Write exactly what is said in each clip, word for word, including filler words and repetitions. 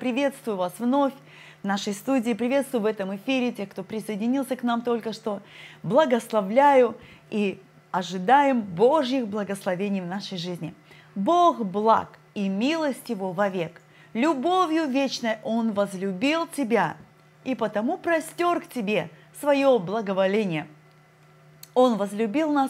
приветствую вас вновь в нашей студии, приветствую в этом эфире тех, кто присоединился к нам только что. Благословляю и ожидаем Божьих благословений в нашей жизни. Бог благ и милость Его вовек. Любовью вечной Он возлюбил тебя и потому простер к тебе свое благоволение. Он возлюбил нас,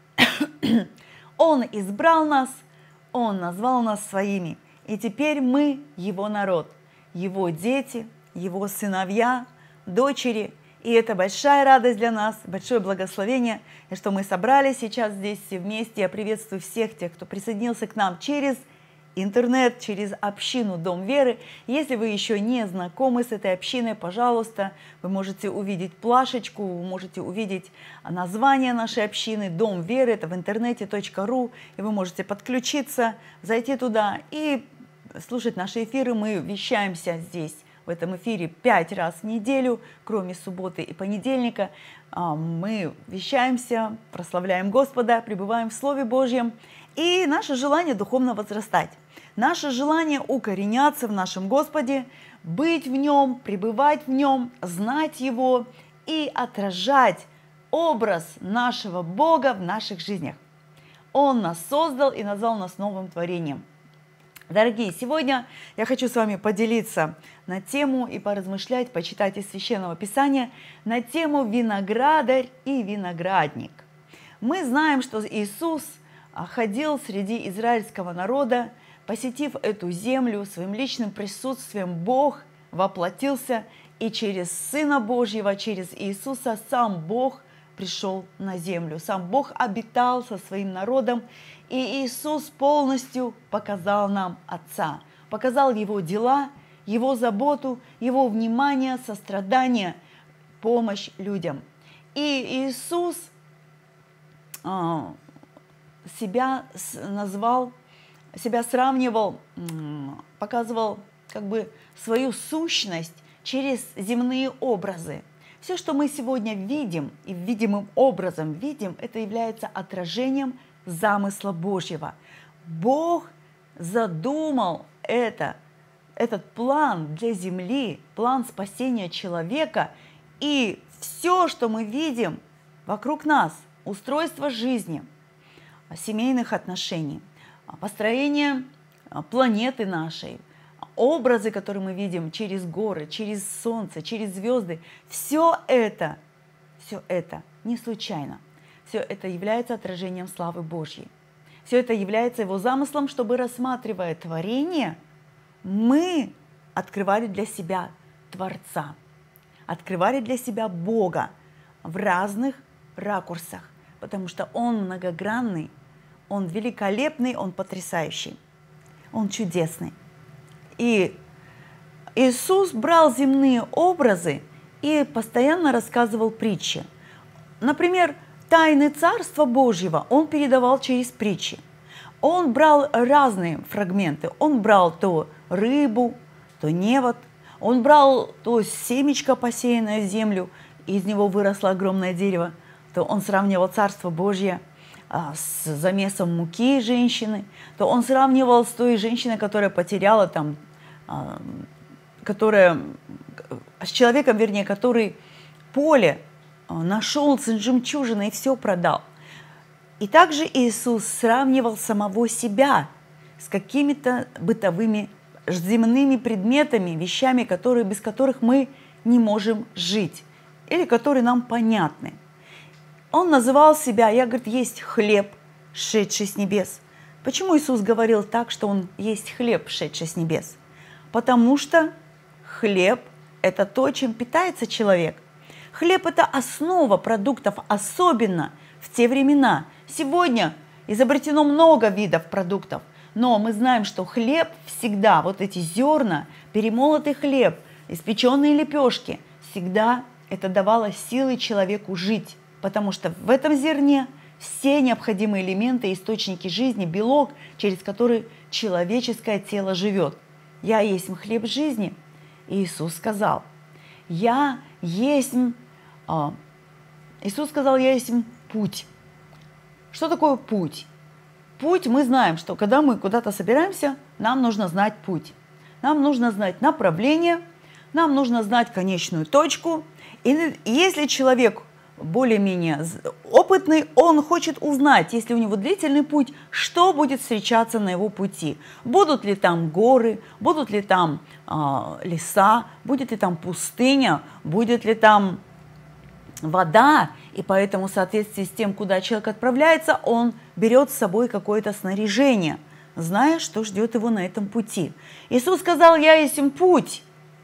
Он избрал нас, Он назвал нас своими. И теперь мы Его народ, Его дети, Его сыновья, дочери. И это большая радость для нас, большое благословение, и что мы собрались сейчас здесь все вместе. Я приветствую всех тех, кто присоединился к нам через интернет, через общину Дом Веры. Если вы еще не знакомы с этой общиной, пожалуйста, вы можете увидеть плашечку, вы можете увидеть название нашей общины Дом Веры, это в интернете .ру, и вы можете подключиться, зайти туда и слушать наши эфиры. Мы вещаемся здесь в этом эфире пять раз в неделю, кроме субботы и понедельника. Мы вещаемся, прославляем Господа, пребываем в Слове Божьем. И наше желание духовно возрастать, наше желание укореняться в нашем Господе, быть в Нем, пребывать в Нем, знать Его и отражать образ нашего Бога в наших жизнях. Он нас создал и назвал нас новым творением. Дорогие, сегодня я хочу с вами поделиться на тему и поразмышлять, почитать из Священного Писания на тему «Виноградарь и виноградник». Мы знаем, что Иисус ходил среди израильского народа, посетив эту землю своим личным присутствием. Бог воплотился, и через Сына Божьего, через Иисуса сам Бог пришел на землю. Сам Бог обитал со своим народом, и Иисус полностью показал нам Отца, показал Его дела, Его заботу, Его внимание, сострадание, помощь людям. И Иисус себя назвал, себя сравнивал, показывал как бы свою сущность через земные образы. Все, что мы сегодня видим и видимым образом видим, это является отражением замысла Божьего. Бог задумал это, этот план для земли, план спасения человека, и все, что мы видим вокруг нас, устройство жизни, семейных отношений, построение планеты нашей, образы, которые мы видим через горы, через солнце, через звезды, все это, все это не случайно. Все это является отражением славы Божьей. Все это является Его замыслом, чтобы, рассматривая творение, мы открывали для себя Творца, открывали для себя Бога в разных ракурсах, потому что Он многогранный, Он великолепный, Он потрясающий, Он чудесный. И Иисус брал земные образы и постоянно рассказывал притчи. Например, тайны Царства Божьего Он передавал через притчи. Он брал разные фрагменты. Он брал то рыбу, то невод. Он брал то семечко, посеянное в землю, и из него выросло огромное дерево. То он сравнивал Царство Божье с замесом муки женщины, то он сравнивал с той женщиной, которая потеряла там, которая, с человеком, вернее, который поле нашел с жемчужиной и все продал. И также Иисус сравнивал самого себя с какими-то бытовыми земными предметами, вещами, которые, без которых мы не можем жить, или которые нам понятны. Он называл себя, я, говорит, есть хлеб, шедший с небес. Почему Иисус говорил так, что Он есть хлеб, шедший с небес? Потому что хлеб – это то, чем питается человек. Хлеб – это основа продуктов, особенно в те времена. Сегодня изобретено много видов продуктов, но мы знаем, что хлеб всегда, вот эти зерна, перемолотый хлеб, испеченные лепешки, всегда это давало силы человеку жить. Потому что в этом зерне все необходимые элементы, источники жизни, белок, через который человеческое тело живет. «Я есть хлеб жизни», Иисус сказал. «Я есть...» Иисус сказал, «Я есть путь». Что такое путь? Путь, мы знаем, что когда мы куда-то собираемся, нам нужно знать путь. Нам нужно знать направление, нам нужно знать конечную точку. И если человек более-менее опытный, он хочет узнать, если у него длительный путь, что будет встречаться на его пути. Будут ли там горы, будут ли там э, леса, будет ли там пустыня, будет ли там вода. И поэтому в соответствии с тем, куда человек отправляется, он берет с собой какое-то снаряжение, зная, что ждет его на этом пути. Иисус сказал: «Я есть путь».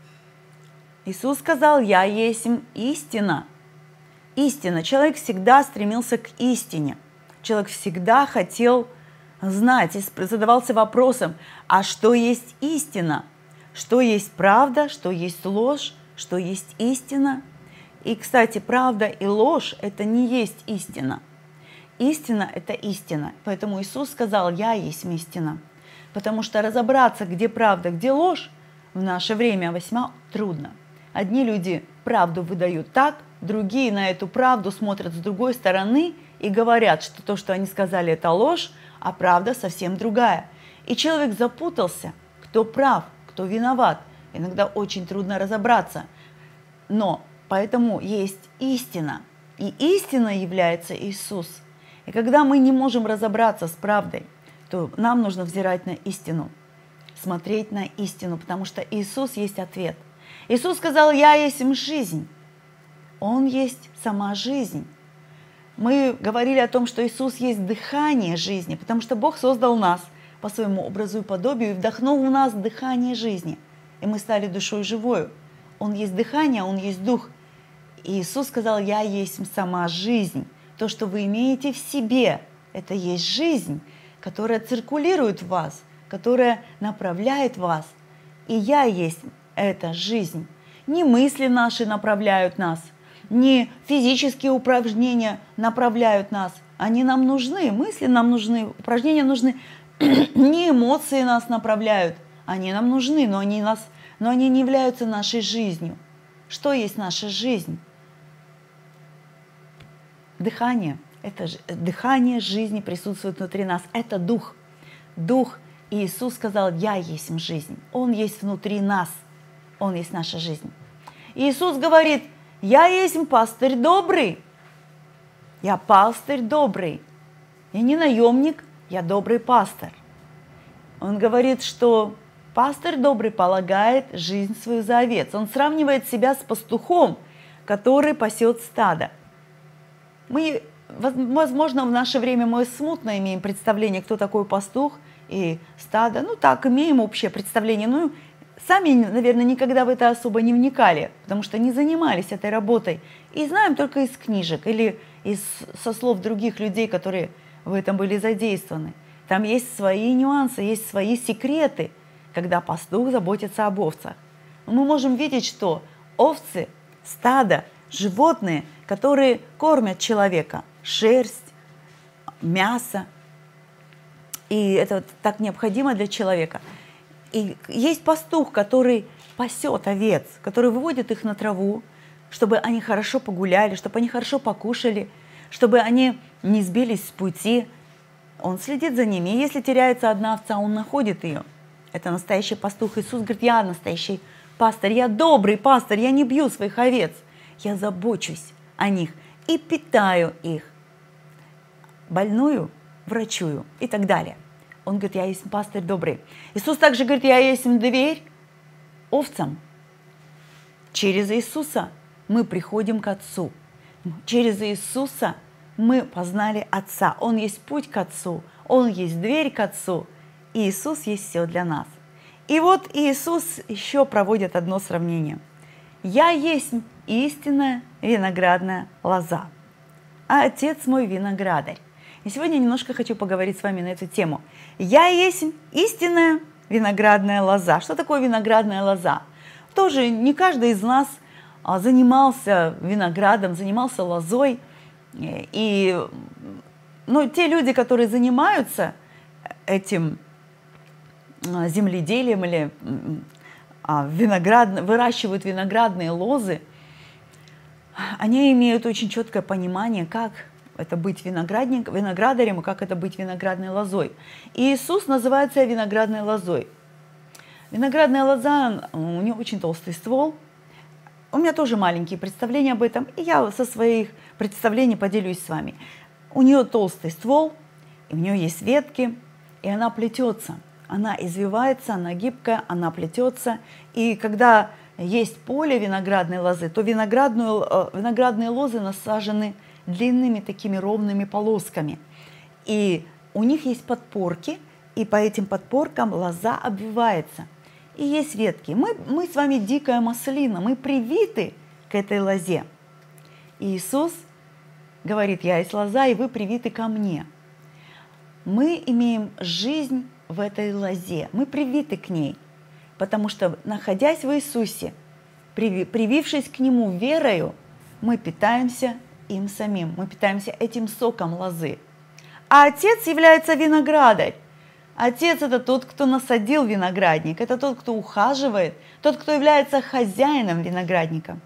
Иисус сказал: «Я есть истина». Истина. Человек всегда стремился к истине. Человек всегда хотел знать и задавался вопросом: а что есть истина? Что есть правда? Что есть ложь? Что есть истина? И, кстати, правда и ложь – это не есть истина. Истина – это истина. Поэтому Иисус сказал: «Я есть истина». Потому что разобраться, где правда, где ложь, в наше время весьма трудно. Одни люди правду выдают так, другие на эту правду смотрят с другой стороны и говорят, что то, что они сказали, это ложь, а правда совсем другая. И человек запутался, кто прав, кто виноват. Иногда очень трудно разобраться. Но поэтому есть истина. И истина является Иисус. И когда мы не можем разобраться с правдой, то нам нужно взирать на истину, смотреть на истину, потому что Иисус есть ответ. Иисус сказал: «Я есть жизнь». Он есть сама жизнь. Мы говорили о том, что Иисус есть дыхание жизни, потому что Бог создал нас по своему образу и подобию и вдохнул в нас дыхание жизни. И мы стали душой живою. Он есть дыхание, Он есть дух. И Иисус сказал: «Я есть сама жизнь». То, что вы имеете в себе, это есть жизнь, которая циркулирует в вас, которая направляет вас. И я есть эта жизнь. Не мысли наши направляют нас, не физические упражнения направляют нас. Они нам нужны, мысли нам нужны, упражнения нужны. Не эмоции нас направляют, они нам нужны, но они, нас, но они не являются нашей жизнью. Что есть наша жизнь? Дыхание. Это же, дыхание жизни присутствует внутри нас. Это дух. Дух. И Иисус сказал: «Я есть жизнь». Он есть внутри нас. Он есть наша жизнь. И Иисус говорит: «Я есть пастырь добрый». Я пастырь добрый. Я не наемник, я добрый пастырь. Он говорит, что пастырь добрый полагает жизнь свою за овец. Он сравнивает себя с пастухом, который пасет стадо. Мы, возможно, в наше время мы смутно имеем представление, кто такой пастух и стадо. Ну так, имеем общее представление. Ну, сами, наверное, никогда в это особо не вникали, потому что не занимались этой работой. И знаем только из книжек или из, со слов других людей, которые в этом были задействованы. Там есть свои нюансы, есть свои секреты, когда пастух заботится об овцах. Мы можем видеть, что овцы, стадо, животные, которые кормят человека, шерсть, мясо, и это так необходимо для человека. И есть пастух, который пасет овец, который выводит их на траву, чтобы они хорошо погуляли, чтобы они хорошо покушали, чтобы они не сбились с пути. Он следит за ними. И если теряется одна овца, он находит ее. Это настоящий пастух. Иисус говорит: «Я настоящий пастырь, я добрый пастырь, я не бью своих овец. Я забочусь о них и питаю их. Больную врачую» и так далее. Он говорит: «Я есть пастырь добрый». Иисус также говорит: «Я есть дверь овцам». Через Иисуса мы приходим к Отцу. Через Иисуса мы познали Отца. Он есть путь к Отцу, Он есть дверь к Отцу. И Иисус есть все для нас. И вот Иисус еще проводит одно сравнение. «Я есть истинная виноградная лоза, а Отец мой виноградарь». И сегодня немножко хочу поговорить с вами на эту тему. «Я есть истинная виноградная лоза». Что такое виноградная лоза? Тоже не каждый из нас занимался виноградом, занимался лозой. И ну, те люди, которые занимаются этим земледелием или виноград... выращивают виноградные лозы, они имеют очень четкое понимание, как это быть виноградник, виноградарем и как это быть виноградной лозой. И Иисус называет себя виноградной лозой. Виноградная лоза, у нее очень толстый ствол. У меня тоже маленькие представления об этом, и я со своих представлений поделюсь с вами. У нее толстый ствол, и у нее есть ветки, и она плетется. Она извивается, она гибкая, она плетется. И когда есть поле виноградной лозы, то виноградную, виноградные лозы насажены длинными такими ровными полосками. И у них есть подпорки, и по этим подпоркам лоза обвивается. И есть ветки. Мы, мы с вами дикая маслина, мы привиты к этой лозе. И Иисус говорит: я есть лоза, и вы привиты ко мне. Мы имеем жизнь в этой лозе, мы привиты к ней, потому что, находясь в Иисусе, привившись к Нему верою, мы питаемся им самим, мы питаемся этим соком лозы. А Отец является виноградарь. Отец – это тот, кто насадил виноградник, это тот, кто ухаживает, тот, кто является хозяином виноградника.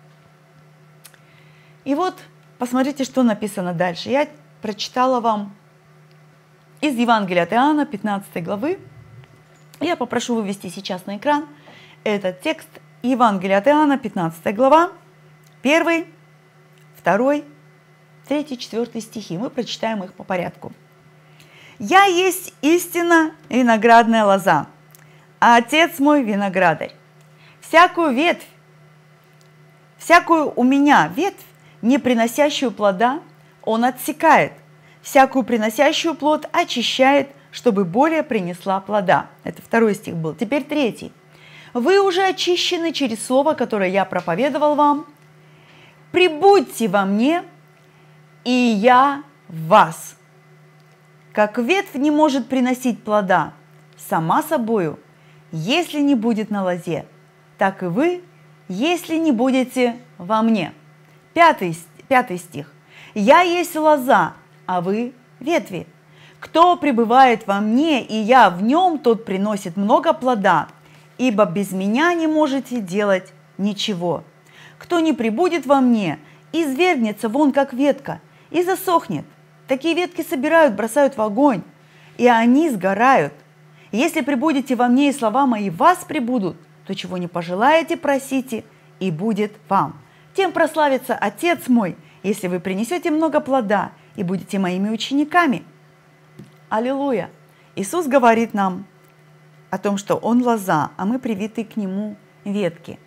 И вот, посмотрите, что написано дальше. Я прочитала вам из Евангелия от Иоанна, пятнадцатой главы. Я попрошу вывести сейчас на экран этот текст. Евангелия от Иоанна, пятнадцатая глава, первый, второй, третий, четвертый стихи. Мы прочитаем их по порядку. «Я есть истинно виноградная лоза, а Отец мой виноградарь. Всякую ветвь, всякую у меня ветвь, не приносящую плода, Он отсекает, всякую приносящую плод очищает, чтобы более принесла плода». Это второй стих был. Теперь третий. «Вы уже очищены через слово, которое я проповедовал вам. Прибудьте во мне, и я в вас. Как ветвь не может приносить плода сама собою, если не будет на лозе, так и вы, если не будете во мне». Пятый, пятый стих. «Я есть лоза, а вы ветви. Кто пребывает во мне, и я в нем, тот приносит много плода, ибо без меня не можете делать ничего. Кто не пребудет во мне, извергнется вон как ветка и засохнет. Такие ветки собирают, бросают в огонь, и они сгорают. Если пребудете во мне, и слова мои в вас пребудут, то чего не пожелаете, просите, и будет вам. Тем прославится Отец мой, если вы принесете много плода и будете моими учениками». Аллилуйя! Иисус говорит нам о том, что Он лоза, а мы привиты к Нему ветки.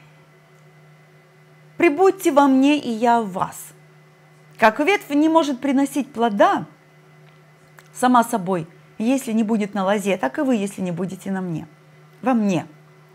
«Прибудьте во мне, и я в вас». Как ветвь не может приносить плода сама собой, если не будет на лозе, так и вы, если не будете на мне, во мне.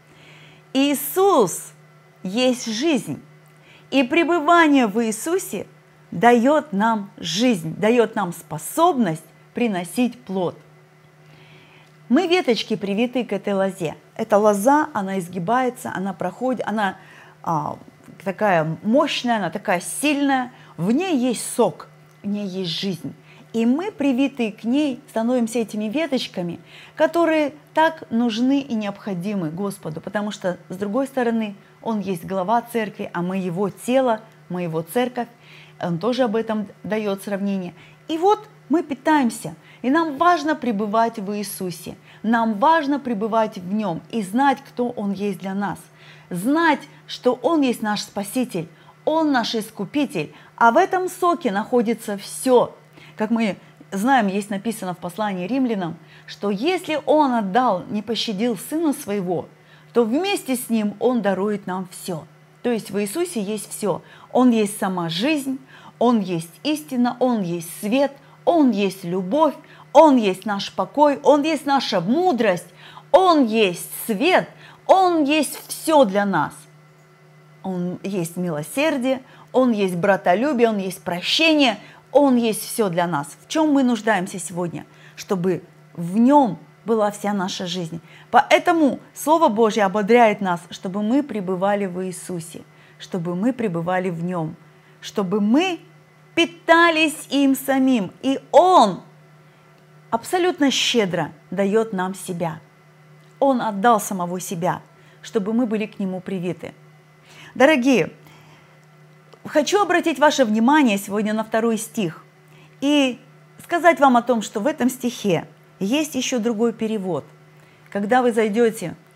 Иисус есть жизнь, и пребывание в Иисусе дает нам жизнь, дает нам способность приносить плод. Мы веточки привиты к этой лозе. Эта лоза, она изгибается, она проходит, она а, такая мощная, она такая сильная. В ней есть сок, в ней есть жизнь. И мы, привитые к ней, становимся этими веточками, которые так нужны и необходимы Господу, потому что, с другой стороны, Он есть глава церкви, а мы Его тело, мы Его церковь. Он тоже об этом дает сравнение. И вот мы питаемся, и нам важно пребывать в Иисусе, нам важно пребывать в Нем и знать, кто Он есть для нас, знать, что Он есть наш Спаситель, Он наш Искупитель, а в этом соке находится все. Как мы знаем, есть написано в послании Римлянам, что если Он отдал, не пощадил Сына Своего, то вместе с Ним Он дарует нам все. То есть в Иисусе есть все. Он есть сама жизнь, Он есть истина, Он есть свет, Он есть любовь, Он есть наш покой, Он есть наша мудрость, Он есть свет, Он есть все для нас. Он есть милосердие, Он есть братолюбие, Он есть прощение, Он есть все для нас. В чем мы нуждаемся сегодня? Чтобы в Нем была вся наша жизнь. Поэтому Слово Божье ободряет нас, чтобы мы пребывали в Иисусе, чтобы мы пребывали в Нем, чтобы мы питались им самим. И Он абсолютно щедро дает нам себя. Он отдал самого себя, чтобы мы были к Нему привиты. Дорогие, хочу обратить ваше внимание сегодня на второй стих и сказать вам о том, что в этом стихе есть еще другой перевод. Когда вы зайдете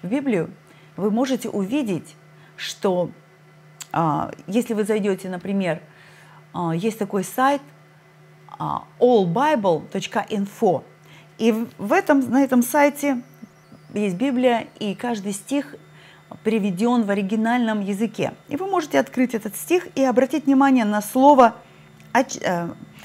в Библию, вы можете увидеть, что а, если вы зайдете, например, а, есть такой сайт а, all bible точка info, и в этом, на этом сайте есть Библия, и каждый стих приведен в оригинальном языке. И вы можете открыть этот стих и обратить внимание на слово э,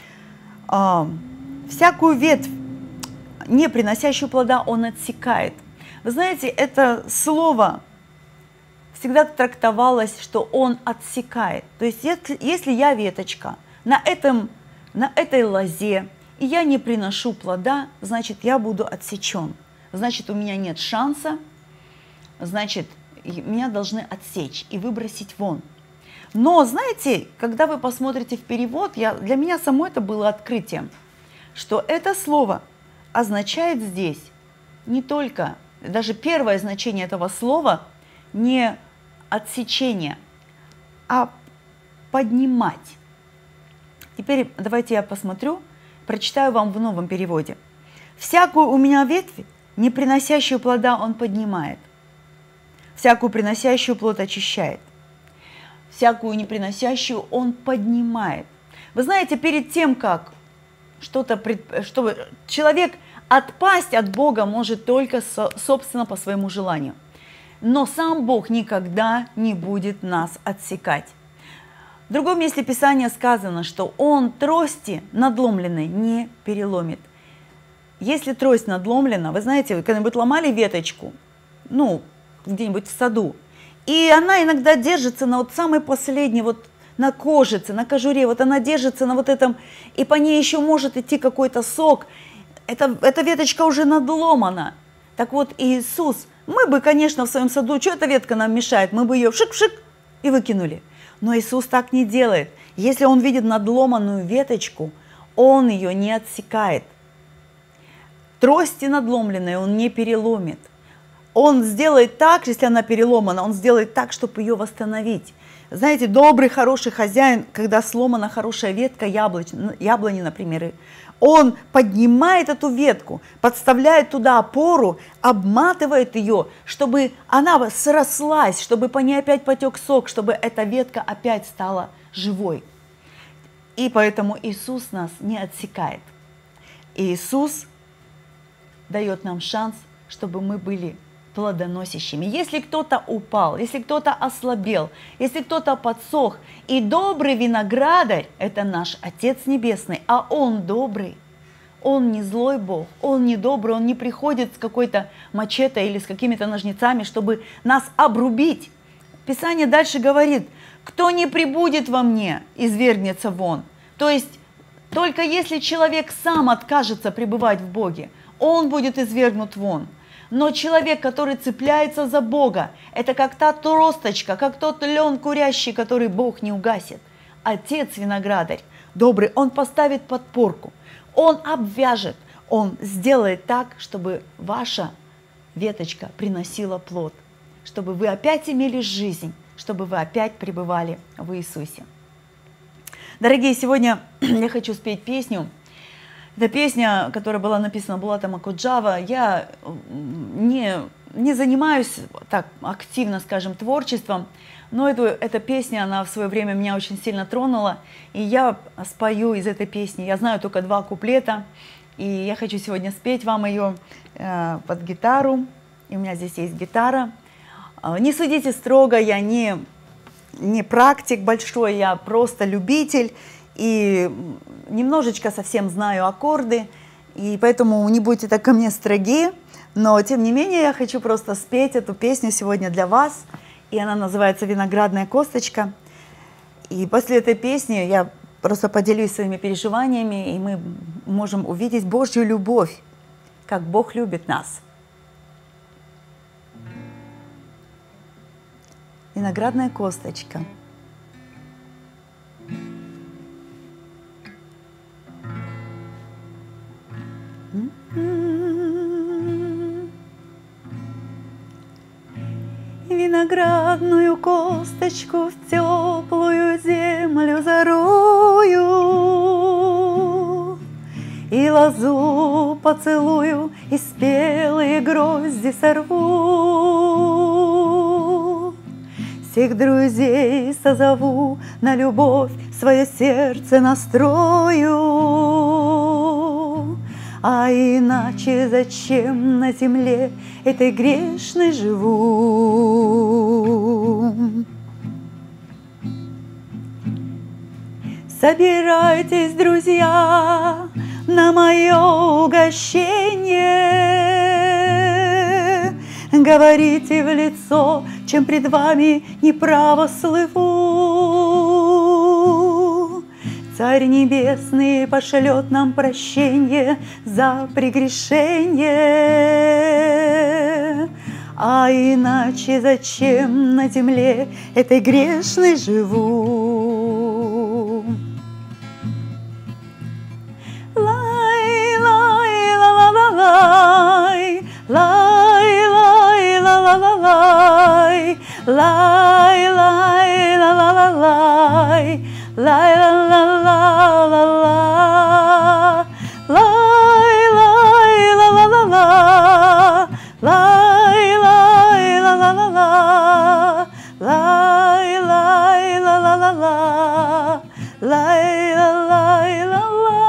э, «всякую ветвь, не приносящую плода, он отсекает». Вы знаете, это слово всегда трактовалось, что он отсекает. То есть если, если я веточка на, этом, на этой лозе, и я не приношу плода, значит, я буду отсечен. Значит, у меня нет шанса, значит, меня должны отсечь и выбросить вон. Но, знаете, когда вы посмотрите в перевод, я, для меня само это было открытием, что это слово означает здесь не только, даже первое значение этого слова не отсечение, а поднимать. Теперь давайте я посмотрю, прочитаю вам в новом переводе. «Всякую у меня ветвь, не приносящую плода, он поднимает. Всякую приносящую плод очищает. Всякую не приносящую он поднимает». Вы знаете, перед тем, как что-то, чтобы человек отпасть от Бога может только, собственно, по своему желанию. Но сам Бог никогда не будет нас отсекать. В другом месте Писания сказано, что Он трости надломленной не переломит. Если трость надломлена, вы знаете, вы когда-нибудь ломали веточку, ну, где-нибудь в саду, и она иногда держится на вот самой последней, вот на кожице, на кожуре, вот она держится на вот этом, и по ней еще может идти какой-то сок, это, эта веточка уже надломана. Так вот, Иисус, мы бы, конечно, в своем саду, что эта ветка нам мешает, мы бы ее шик-шик и выкинули. Но Иисус так не делает. Если Он видит надломанную веточку, Он ее не отсекает. Трости надломленной Он не переломит. Он сделает так, если она переломана, Он сделает так, чтобы ее восстановить. Знаете, добрый, хороший хозяин, когда сломана хорошая ветка яблоч, яблони, например, он поднимает эту ветку, подставляет туда опору, обматывает ее, чтобы она срослась, чтобы по ней опять потек сок, чтобы эта ветка опять стала живой. И поэтому Иисус нас не отсекает. Иисус дает нам шанс, чтобы мы были плодоносящими. Если кто-то упал, если кто-то ослабел, если кто-то подсох, и добрый виноградарь – это наш Отец Небесный, а Он добрый, Он не злой Бог, Он не добрый, Он не приходит с какой-то мачете или с какими-то ножницами, чтобы нас обрубить. Писание дальше говорит: «Кто не пребудет во мне, извергнется вон». То есть только если человек сам откажется пребывать в Боге, он будет извергнут вон. Но человек, который цепляется за Бога, это как та тросточка, как тот лен курящий, который Бог не угасит. Отец виноградарь, добрый, Он поставит подпорку, Он обвяжет, Он сделает так, чтобы ваша веточка приносила плод, чтобы вы опять имели жизнь, чтобы вы опять пребывали в Иисусе. Дорогие, сегодня я хочу спеть песню. Это песня, которая была написана Булатом Акуджава. Я не, не занимаюсь так активно, скажем, творчеством, но эту, эта песня, она в свое время меня очень сильно тронула, и я спою из этой песни. Я знаю только два куплета, и я хочу сегодня спеть вам ее э, под гитару. И у меня здесь есть гитара. Не судите строго, я не, не практик большой, я просто любитель. И немножечко совсем знаю аккорды, и поэтому не будьте так ко мне строги, но тем не менее я хочу просто спеть эту песню сегодня для вас, и она называется «Виноградная косточка». И после этой песни я просто поделюсь своими переживаниями, и мы можем увидеть Божью любовь, как Бог любит нас. Виноградная косточка. Виноградную косточку в теплую землю зарою, и лозу поцелую, и спелые грозди сорву. Всех друзей созову, на любовь свое сердце настрою. А иначе зачем на земле этой грешной живу? Собирайтесь, друзья, на мое угощение, говорите в лицо, чем пред вами неправо слыву. Царь Небесный пошлет нам прощение за прегрешение. А иначе зачем на земле этой грешной живу? Лай, лай, ла ла ла лай, лай, лай, ла ла ла лай, лай, лай, ла ла ла лай, лай, ла ла ла ла ла, лай, лай, ла ла ла ла, лай, лай, ла ла ла ла, лай, лай, ла ла ла ла, лай, лай, ла ла ла.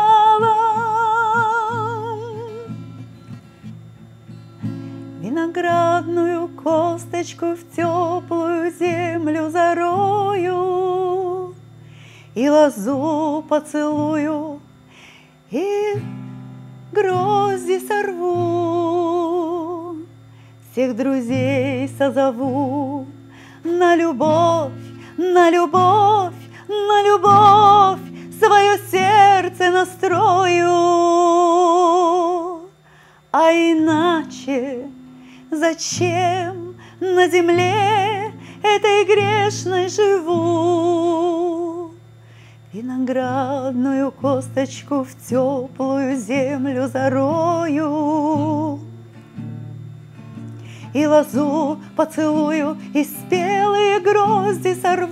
Виноградную косточку в теплую землю зарою, и лозу поцелую, и грозди сорву. Всех друзей созову, на любовь, на любовь, на любовь свое сердце настрою. А иначе зачем на земле этой грешной живу? Виноградную косточку в теплую землю зарою, и лозу поцелую, и спелые грозди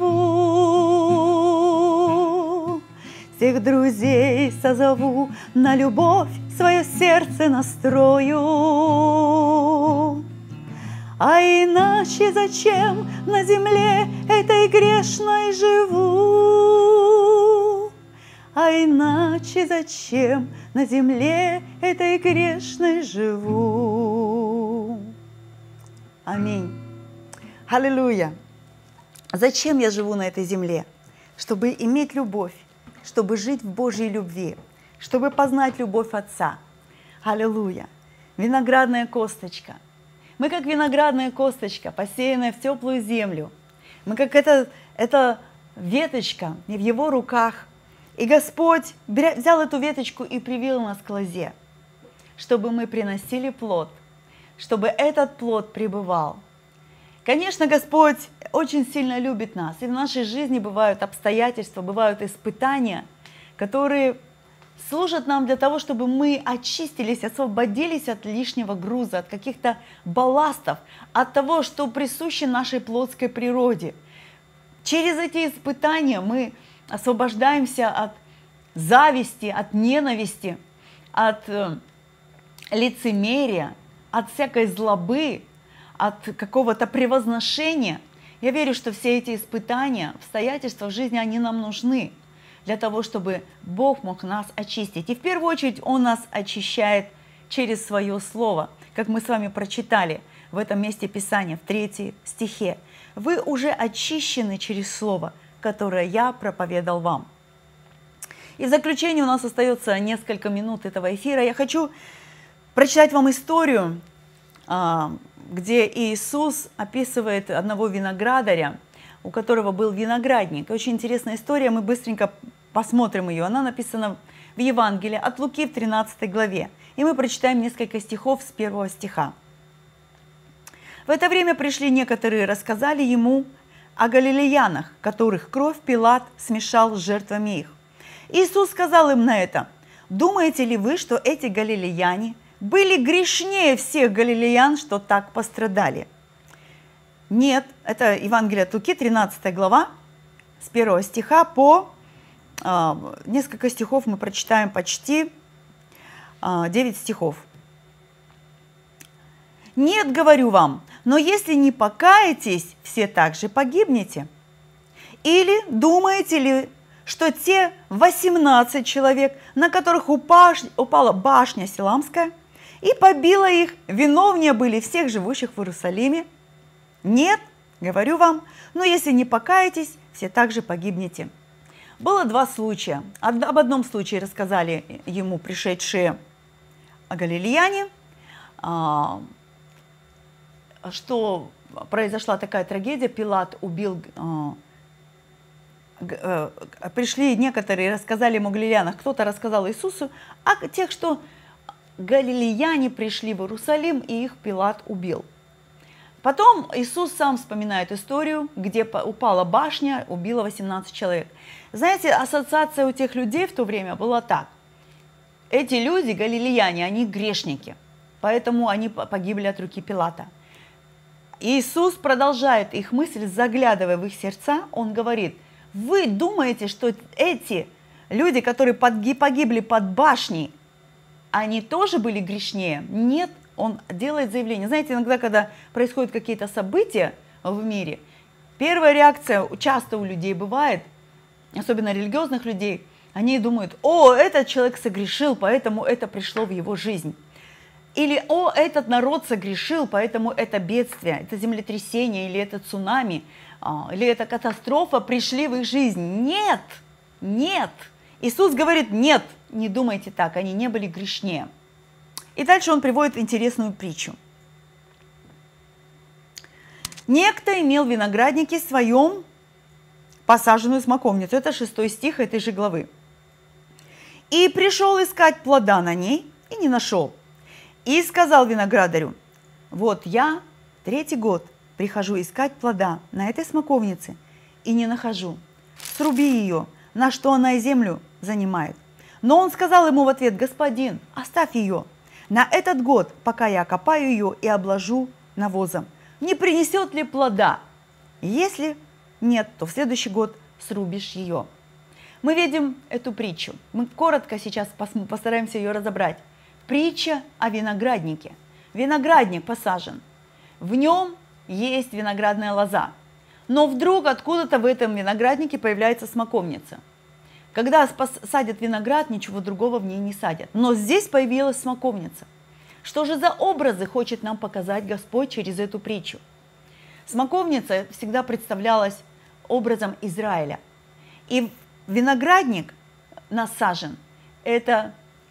сорву. Всех друзей созову, на любовь свое сердце настрою. А иначе зачем на земле этой грешной живу? А иначе зачем на земле этой грешной живу? Аминь. Аллилуйя. Зачем я живу на этой земле? Чтобы иметь любовь, чтобы жить в Божьей любви, чтобы познать любовь Отца. Аллилуйя. Виноградная косточка. Мы как виноградная косточка, посеянная в теплую землю. Мы как эта, эта веточка в Его руках. И Господь взял эту веточку и привил нас к лозе, чтобы мы приносили плод, чтобы этот плод пребывал. Конечно, Господь очень сильно любит нас. И в нашей жизни бывают обстоятельства, бывают испытания, которые служат нам для того, чтобы мы очистились, освободились от лишнего груза, от каких-то балластов, от того, что присуще нашей плотской природе. Через эти испытания мы освобождаемся от зависти, от ненависти, от э, лицемерия, от всякой злобы, от какого-то превозношения. Я верю, что все эти испытания, обстоятельства в жизни, они нам нужны для того, чтобы Бог мог нас очистить. И в первую очередь Он нас очищает через Свое Слово, как мы с вами прочитали в этом месте Писания, в третьем стихе. Вы уже очищены через Слово, которое я проповедал вам. И в заключение у нас остается несколько минут этого эфира. Я хочу прочитать вам историю, где Иисус описывает одного виноградаря, у которого был виноградник. Очень интересная история, мы быстренько посмотрим ее. Она написана в Евангелии от Луки в тринадцатой главе. И мы прочитаем несколько стихов с первого стиха. В это время пришли некоторые и рассказали ему о галилеянах, которых кровь Пилат смешал с жертвами их. Иисус сказал им на это: «Думаете ли вы, что эти галилеяне были грешнее всех галилеян, что так пострадали?» Нет, это Евангелие от Луки, тринадцатая глава, с первого стиха по э, несколько стихов мы прочитаем почти девять стихов. «Нет, говорю вам, но если не покаетесь, все также погибнете. Или думаете ли, что те восемнадцать человек, на которых упала башня Силамская, и побила их, виновнее были всех живущих в Иерусалиме? Нет, говорю вам, но если не покаетесь, все также погибнете». Было два случая. Об одном случае рассказали ему пришедшие галилеяне, что произошла такая трагедия, Пилат убил, пришли некоторые, рассказали ему галилеянах, кто-то рассказал Иисусу, а тех, что галилеяне пришли в Иерусалим, и их Пилат убил. Потом Иисус сам вспоминает историю, где упала башня, убила восемнадцать человек. Знаете, ассоциация у тех людей в то время была так. Эти люди, галилеяне, они грешники, поэтому они погибли от руки Пилата. Иисус продолжает их мысль, заглядывая в их сердца, Он говорит: вы думаете, что эти люди, которые погибли под башней, они тоже были грешнее? Нет, Он делает заявление. Знаете, иногда, когда происходят какие-то события в мире, первая реакция часто у людей бывает, особенно религиозных людей, они думают: о, этот человек согрешил, поэтому это пришло в его жизнь. Или: о, этот народ согрешил, поэтому это бедствие, это землетрясение, или это цунами, или это катастрофа пришли в их жизнь. Нет, нет. Иисус говорит: нет, не думайте так, они не были грешнее. И дальше он приводит интересную притчу. Некто имел в винограднике своем посаженную смоковницу. Это шестой стих этой же главы. И пришел искать плода на ней, и не нашел. И сказал виноградарю: вот я третий год прихожу искать плода на этой смоковнице, и не нахожу. Сруби ее, на что она и землю занимает. Но он сказал ему в ответ: господин, оставь ее на этот год, пока я окопаю ее и обложу навозом. Не принесет ли плода? Если нет, то в следующий год срубишь ее. Мы видим эту притчу. Мы коротко сейчас постараемся ее разобрать. Притча о винограднике. Виноградник посажен. В нем есть виноградная лоза. Но вдруг откуда-то в этом винограднике появляется смоковница. Когда садят виноград, ничего другого в ней не садят. Но здесь появилась смоковница. Что же за образы хочет нам показать Господь через эту притчу? Смоковница всегда представлялась образом Израиля. И виноградник насажен. Это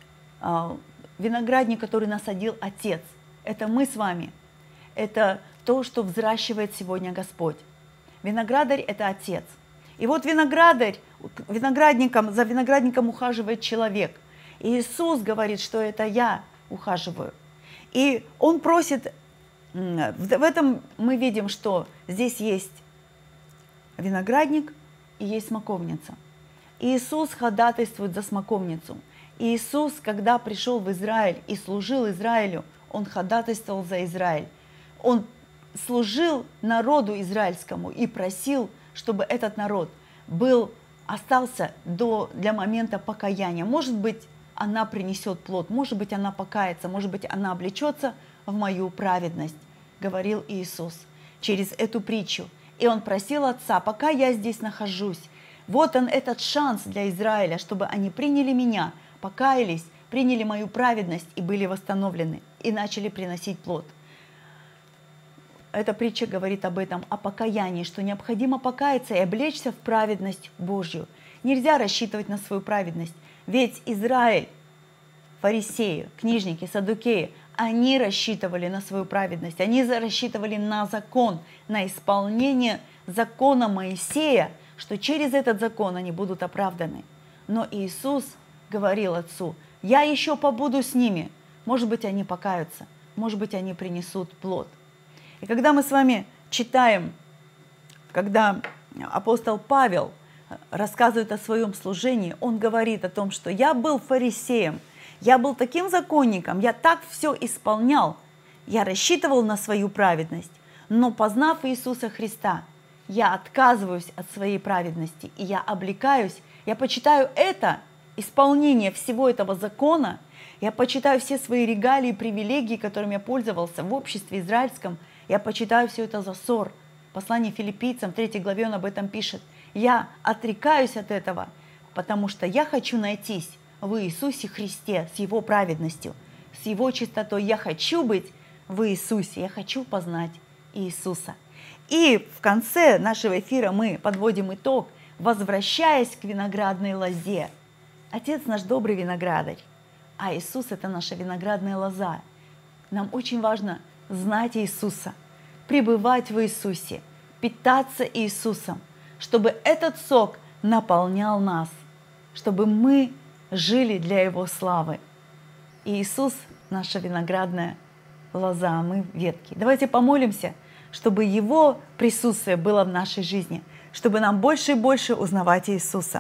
э, виноградник, который насадил Отец. Это мы с вами. Это то, что взращивает сегодня Господь. Виноградарь – это Отец. И вот виноградарь, виноградником, за виноградником ухаживает человек. И Иисус говорит, что это я ухаживаю. И Он просит, в этом мы видим, что здесь есть виноградник и есть смоковница. И Иисус ходатайствует за смоковницу. И Иисус, когда пришел в Израиль и служил Израилю, Он ходатайствовал за Израиль. Он служил народу израильскому и просил, чтобы этот народ был, остался до, для момента покаяния. Может быть, она принесет плод, может быть, она покается, может быть, она облечется в мою праведность, говорил Иисус через эту притчу. И Он просил Отца: пока я здесь нахожусь, вот он этот шанс для Израиля, чтобы они приняли меня, покаялись, приняли мою праведность и были восстановлены, и начали приносить плод. Эта притча говорит об этом, о покаянии, что необходимо покаяться и облечься в праведность Божью. Нельзя рассчитывать на свою праведность, ведь Израиль, фарисеи, книжники, саддукеи, они рассчитывали на свою праведность, они рассчитывали на закон, на исполнение закона Моисея, что через этот закон они будут оправданы. Но Иисус говорил Отцу: я еще побуду с ними, может быть, они покаются, может быть, они принесут плод. И когда мы с вами читаем, когда апостол Павел рассказывает о своем служении, он говорит о том, что я был фарисеем, я был таким законником, я так все исполнял, я рассчитывал на свою праведность, но познав Иисуса Христа, я отказываюсь от своей праведности, и я облекаюсь, я почитаю это, исполнение всего этого закона, Я почитаю все свои регалии и привилегии, которыми я пользовался в обществе израильском. Я почитаю все это за ссор. В послании Филиппийцам, в третьей главе он об этом пишет. Я отрекаюсь от этого, потому что я хочу найтись в Иисусе Христе с Его праведностью, с Его чистотой. Я хочу быть в Иисусе, я хочу познать Иисуса. И в конце нашего эфира мы подводим итог, возвращаясь к виноградной лозе. Отец наш добрый виноградарь, а Иисус – это наша виноградная лоза. Нам очень важно знать Иисуса, пребывать в Иисусе, питаться Иисусом, чтобы этот сок наполнял нас, чтобы мы жили для Его славы. И Иисус – наша виноградная лоза, а мы ветки. Давайте помолимся, чтобы Его присутствие было в нашей жизни, чтобы нам больше и больше узнавать Иисуса.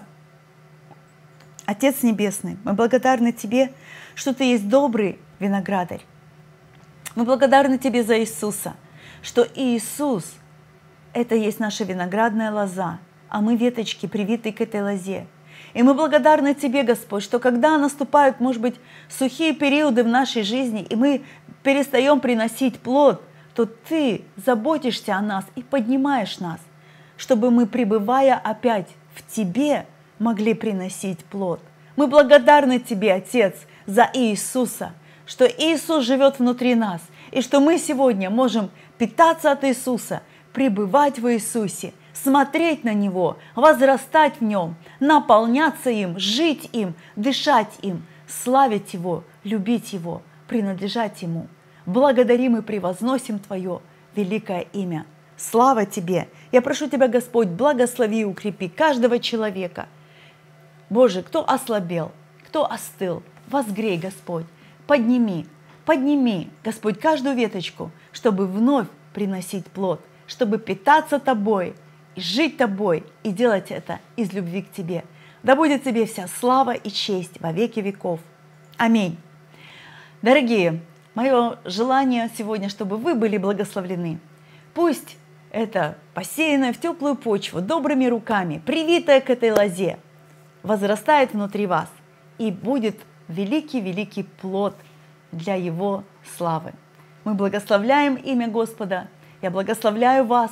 Отец Небесный, мы благодарны Тебе, что Ты есть добрый виноградарь. Мы благодарны Тебе за Иисуса, что Иисус – это есть наша виноградная лоза, а мы веточки, привитые к этой лозе. И мы благодарны Тебе, Господь, что когда наступают, может быть, сухие периоды в нашей жизни, и мы перестаем приносить плод, то Ты заботишься о нас и поднимаешь нас, чтобы мы, пребывая опять в Тебе, могли приносить плод. Мы благодарны Тебе, Отец, за Иисуса, что Иисус живет внутри нас, и что мы сегодня можем питаться от Иисуса, пребывать в Иисусе, смотреть на Него, возрастать в Нем, наполняться им, жить им, дышать им, славить Его, любить Его, принадлежать Ему. Благодарим и превозносим Твое великое имя. Слава Тебе! Я прошу Тебя, Господь, благослови и укрепи каждого человека. Боже, кто ослабел, кто остыл, возгрей, Господь, подними, подними, Господь, каждую веточку, чтобы вновь приносить плод, чтобы питаться Тобой, и жить Тобой, и делать это из любви к Тебе. Да будет Тебе вся слава и честь во веки веков. Аминь. Дорогие, мое желание сегодня, чтобы вы были благословлены. Пусть это посеянное в теплую почву добрыми руками, привитое к этой лозе, возрастает внутри вас и будет великий-великий плод для Его славы. Мы благословляем имя Господа. Я благословляю вас.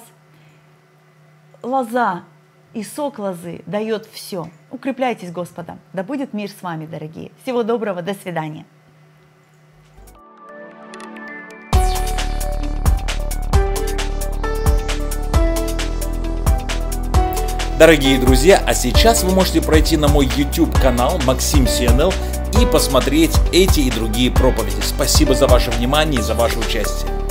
Лоза и сок лозы дает все. Укрепляйтесь Господом. Да будет мир с вами, дорогие. Всего доброго. До свидания. Дорогие друзья, а сейчас вы можете пройти на мой YouTube канал Максим Си Эн Эл и посмотреть эти и другие проповеди. Спасибо за ваше внимание и за ваше участие.